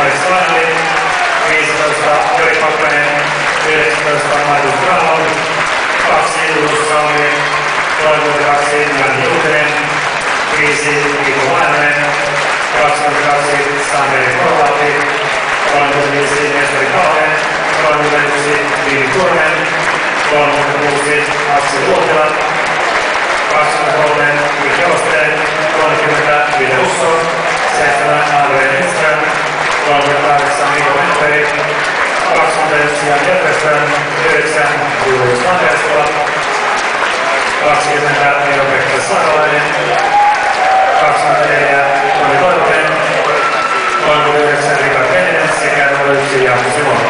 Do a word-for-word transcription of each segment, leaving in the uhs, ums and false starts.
Alex Vanali, viisitoista Jori Pakkanen, yhdeksäntoista Markus Grahon, kaksi Julius Sauli, kolmekymmentäkaksi Jani Juutinen, viisi Mikko Vainonen, kaksikymmentäkaksi Santeri Korlahti, kolmekymmentäviisi Mestari Kaunen, kolmekymmentäyksi Viini Turmen, kolmekymmentäkuusi Aksel Luotila, kaksikymmentäkolme Mikael Josteen, kolmekymmentä Ville Russo, seitsemän Andrei Lindström, kolmekymmentäkahdeksan Mikko Menteri, kaksikymmentäyksi Jan Jefferson, yhdeksän Julius Vanderstola, kaksikymmentä Eero-Pekka Saralainen, kaksikymmentäneljä Toni Toivonen, kolmekymmentäyhdeksän Rikard Veninen sekä nolla yksi Jaakko Simola.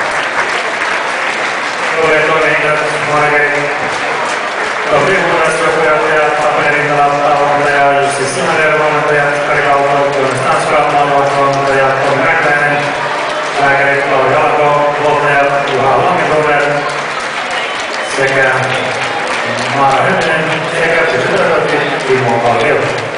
Tulee toimihenkilöt Margeri Topi Huudastuokujohtaja, Tapani Rintala, valmentaja Jussi Simander, valmentaja Kari Kauto, Tuomas Tanska, valmentaja Tomi Räkkäinen, lääkäri Lauri Alko, valmentaja Juha Langenrover sekä Maara Hyppinen sekä fysioterapeutti Timo Kallio.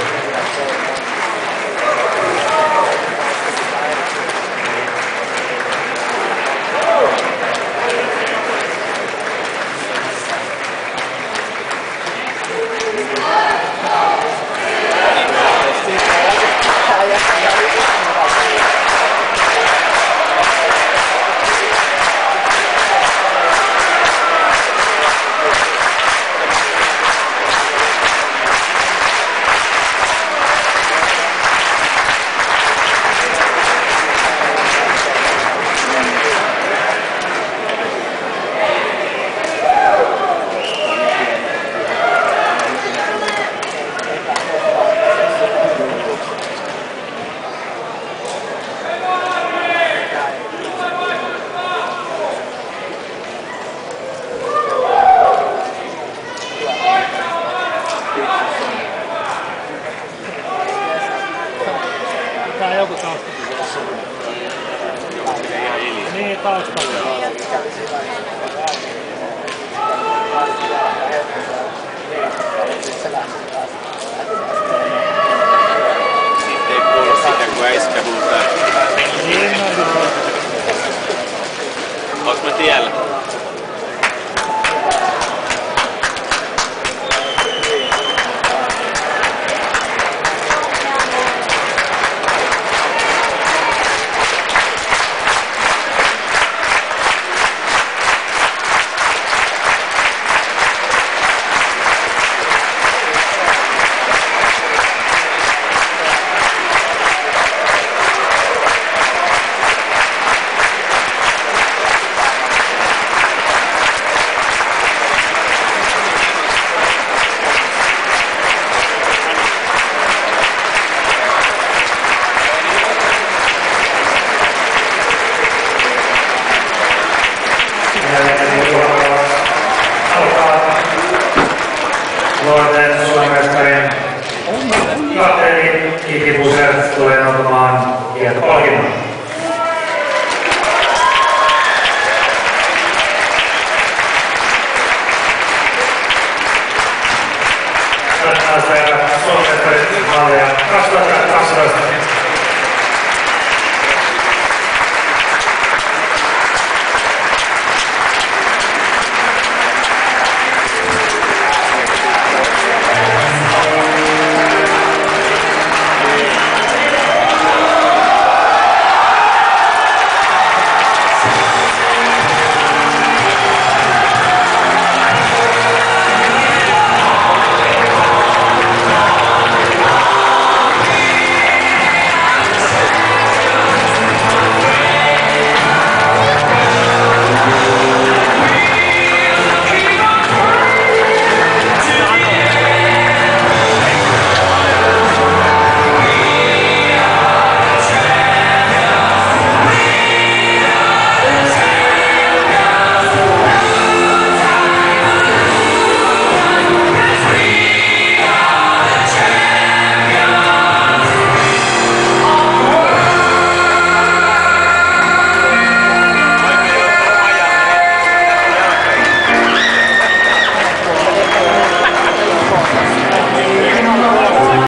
Tää joku tausta. Niin, tausta. Sitten ei kuulu sitä, kun äiskä huutaa. Niin, no joo. Onks mä tiellä? Nuorten suomenmestarin kapteeni Kiki Buser tulee noutamaan hietopalkinnon. Suomenmestarin mallia kaksituhattakaksitoista.